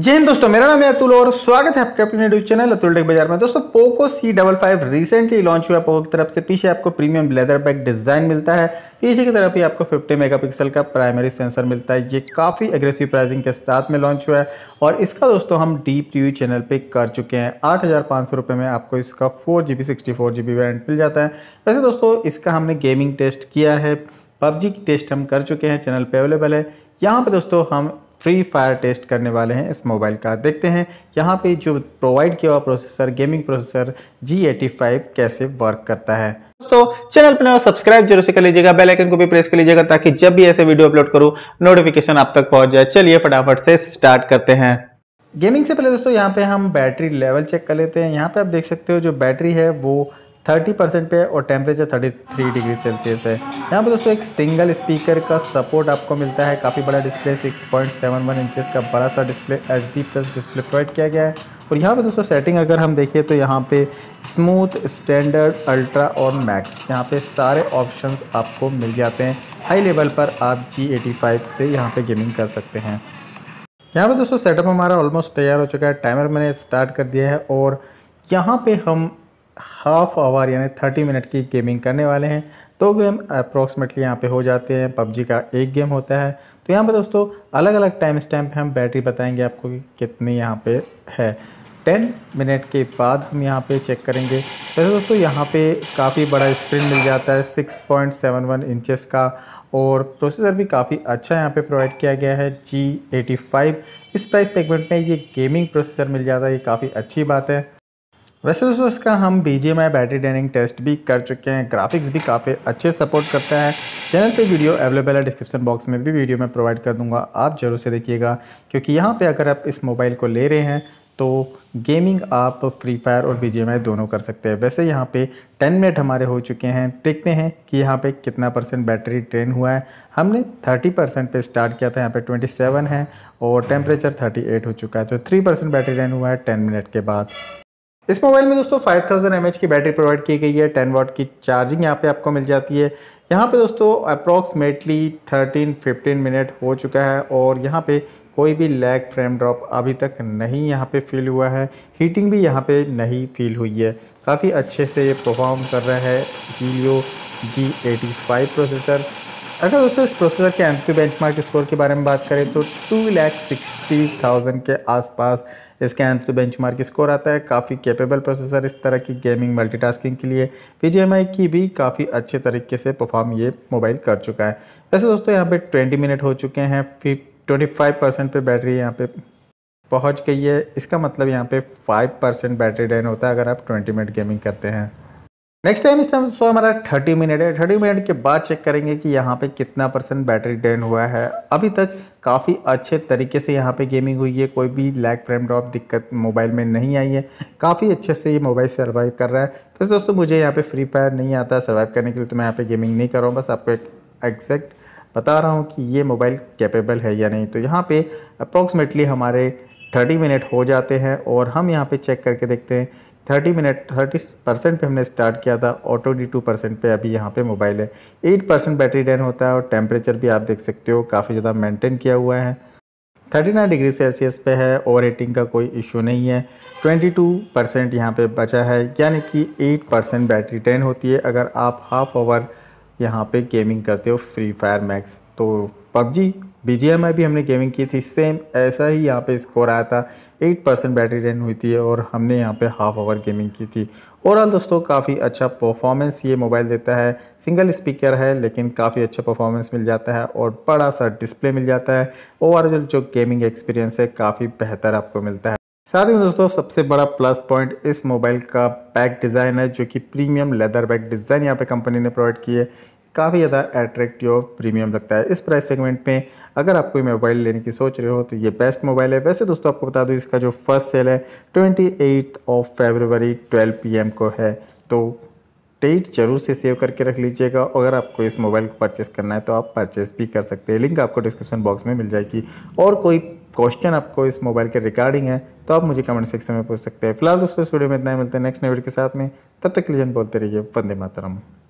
जय हिंद दोस्तों, मेरा नाम है अतुल और स्वागत है आपके अपने यूट्यूब चैनल अतुल टेक बाजार में। दोस्तों पोको C55 रिसेंटली लॉन्च हुआ पोको की तरफ से। पीछे आपको प्रीमियम लेदर बैक डिजाइन मिलता है। पीछे की तरफ ही आपको 50 मेगापिक्सल का प्राइमरी सेंसर मिलता है। ये काफ़ी एग्रेसिव प्राइसिंग के साथ में लॉन्च हुआ है और इसका दोस्तों हम डीप रिव्यू चैनल पे कर चुके हैं। 8,500 रुपये में आपको इसका 4GB 64GB वेरिएंट मिल जाता है। वैसे दोस्तों इसका हमने गेमिंग टेस्ट किया है, पबजी की टेस्ट हम कर चुके हैं, चैनल पे अवेलेबल है। यहाँ पे दोस्तों हम फ्री फायर टेस्ट करने वाले हैं इस मोबाइल का। देखते हैं यहाँ पे जो प्रोवाइड किया हुआ प्रोसेसर, गेमिंग प्रोसेसर G85 कैसे वर्क करता है। दोस्तों चैनल पर सब्सक्राइब जरूर से कर लीजिएगा, बेल आइकन को भी प्रेस कर लीजिएगा ताकि जब भी ऐसे वीडियो अपलोड करूँ नोटिफिकेशन आप तक पहुंच जाए। चलिए फटाफट से स्टार्ट करते हैं। गेमिंग से पहले दोस्तों यहाँ पे हम बैटरी लेवल चेक कर लेते हैं। यहाँ पे आप देख सकते हो जो बैटरी है वो 30% पे और टेम्परेचर 33 डिग्री सेल्सियस है। यहाँ पे दोस्तों एक सिंगल स्पीकर का सपोर्ट आपको मिलता है। काफ़ी बड़ा डिस्प्ले 6.71 इंचेस का बड़ा सा डिस्प्ले HD+ डिस्प्ले प्रोवाइड किया गया है। और यहाँ पे दोस्तों सेटिंग अगर हम देखें तो यहाँ पे स्मूथ, स्टैंडर्ड, अल्ट्रा और मैक्स, यहाँ पे सारे ऑप्शंस आपको मिल जाते हैं। हाई लेवल पर आप G85 से यहाँ पे गेमिंग कर सकते हैं। यहाँ पे दोस्तों सेटअप हमारा ऑलमोस्ट तैयार हो चुका है। टाइमर मैंने स्टार्ट कर दिया है और यहाँ पे हम हाफ आवर यानी 30 मिनट की गेमिंग करने वाले हैं। 2 गेम अप्रॉक्सीमेटली यहाँ पे हो जाते हैं। पबजी का 1 गेम होता है। तो यहाँ पे दोस्तों अलग अलग टाइम स्टैम्प हम बैटरी बताएंगे आपको कि कितनी यहाँ पे है। 10 मिनट के बाद हम यहाँ पे चेक करेंगे। वैसे दोस्तों यहाँ पे काफ़ी बड़ा स्क्रीन मिल जाता है 6.71 इंचेस का और प्रोसेसर भी काफ़ी अच्छा यहाँ पे प्रोवाइड किया गया है G85। इस प्राइस सेगमेंट में ये गेमिंग प्रोसेसर मिल जाता है, ये काफ़ी अच्छी बात है। वैसे दोस्तों इसका हम BGMI बैटरी ड्रेनिंग टेस्ट भी कर चुके हैं। ग्राफिक्स भी काफ़ी अच्छे सपोर्ट करता है। चैनल पे वीडियो अवेलेबल है, डिस्क्रिप्शन बॉक्स में भी वीडियो मैं प्रोवाइड कर दूंगा, आप जरूर से देखिएगा। क्योंकि यहाँ पे अगर आप इस मोबाइल को ले रहे हैं तो गेमिंग आप फ्री फायर और BGMI दोनों कर सकते हैं। वैसे यहाँ पे 10 मिनट हमारे हो चुके हैं। देखते हैं कि यहाँ पे कितना % बैटरी ड्रेन हुआ है। हमने 30% पे स्टार्ट किया था, यहाँ पे 27 है और टेम्परेचर 38 हो चुका है। तो 3% बैटरी ड्रेन हुआ है 10 मिनट के बाद। इस मोबाइल में दोस्तों 5000 mAh की बैटरी प्रोवाइड की गई है। 10 वाट की चार्जिंग यहाँ पे आपको मिल जाती है। यहाँ पे दोस्तों अप्रॉक्सीमेटली 13-15 मिनट हो चुका है और यहाँ पे कोई भी लैग फ्रेम ड्रॉप अभी तक नहीं यहाँ पे फील हुआ है। हीटिंग भी यहाँ पे नहीं फील हुई है। काफ़ी अच्छे से ये परफॉर्म कर रहा है Helio G85 प्रोसेसर। अगर दोस्तों इस प्रोसेसर के AnTuTu बेंचमार्क स्कोर के बारे में बात करें तो 2,60,000 के आसपास इसका AnTuTu बेंचमार्क स्कोर आता है। काफ़ी कैपेबल प्रोसेसर इस तरह की गेमिंग मल्टीटास्किंग के लिए। BGMI की भी काफ़ी अच्छे तरीके से परफॉर्म ये मोबाइल कर चुका है। वैसे दोस्तों यहाँ पे 20 मिनट हो चुके हैं, फिर 25% पे बैटरी यहाँ पे पहुँच गई है। इसका मतलब यहाँ पे 5% बैटरी ड्रेन होता है अगर आप 20 मिनट गेमिंग करते हैं। नेक्स्ट टाइम इस टाइम सो हमारा 30 मिनट है। 30 मिनट के बाद चेक करेंगे कि यहाँ पे कितना % बैटरी ड्रेन हुआ है। अभी तक काफ़ी अच्छे तरीके से यहाँ पे गेमिंग हुई है। कोई भी लैग फ्रेम ड्रॉप दिक्कत मोबाइल में नहीं आई है। काफ़ी अच्छे से ये मोबाइल सर्वाइव कर रहा है। बस दोस्तों मुझे यहाँ पे फ्री फायर नहीं आता सर्वाइव करने के लिए, तो मैं यहाँ पे गेमिंग नहीं कर रहा हूँ। बस आपको एक एग्जैक्ट बता रहा हूँ कि ये मोबाइल कैपेबल है या नहीं। तो यहाँ पे अप्रॉक्सीमेटली हमारे 30 मिनट हो जाते हैं और हम यहाँ पे चेक करके देखते हैं। 30% पे हमने स्टार्ट किया था और 22% पे अभी यहाँ पे मोबाइल है। 8% बैटरी ड्रेन होता है और टेम्परेचर भी आप देख सकते हो काफ़ी ज़्यादा मेंटेन किया हुआ है। 39 डिग्री सेल्सियस पे है। ओवर हीटिंग का कोई इशू नहीं है। 22% यहाँ पे बचा है, यानी कि 8% बैटरी ड्रेन होती है अगर आप हाफ आवर यहाँ पे गेमिंग करते हो फ्री फायर मैक्स। तो पबजी BGMI भी हमने गेमिंग की थी, सेम ऐसा ही यहाँ पे स्कोर आया था। 8% बैटरी ड्रेन हुई थी और हमने यहाँ पे हाफ आवर गेमिंग की थी। ओवरऑल दोस्तों काफ़ी अच्छा परफॉर्मेंस ये मोबाइल देता है। सिंगल स्पीकर है लेकिन काफ़ी अच्छा परफॉर्मेंस मिल जाता है और बड़ा सा डिस्प्ले मिल जाता है। ओवरऑल जो गेमिंग एक्सपीरियंस है काफ़ी बेहतर आपको मिलता है। साथ ही में दोस्तों सबसे बड़ा प्लस पॉइंट इस मोबाइल का बैक डिज़ाइन है, जो कि प्रीमियम लेदर बैक डिज़ाइन यहाँ पे कंपनी ने प्रोवाइड की है। काफ़ी ज़्यादा अट्रैक्टिव और प्रीमियम लगता है। इस प्राइस सेगमेंट में अगर आप कोई मोबाइल लेने की सोच रहे हो तो ये बेस्ट मोबाइल है। वैसे दोस्तों आपको बता दूं इसका जो फर्स्ट सेल है 28 फरवरी 12 PM को है। तो डेट जरूर से सेव करके रख लीजिएगा। अगर आपको इस मोबाइल को परचेस करना है तो आप परचेस भी कर सकते हैं। लिंक आपको डिस्क्रिप्शन बॉक्स में मिल जाएगी। और कोई क्वेश्चन आपको इस मोबाइल के रिगार्डिंग है तो आप मुझे कमेंट सेक्शन में पूछ सकते हैं। फिलहाल दोस्तों इस वीडियो में इतना ही, मिलते हैं नेक्स्ट वीडियो के साथ में। तब तक के लिए बोलते रहिए वंदे मातरम।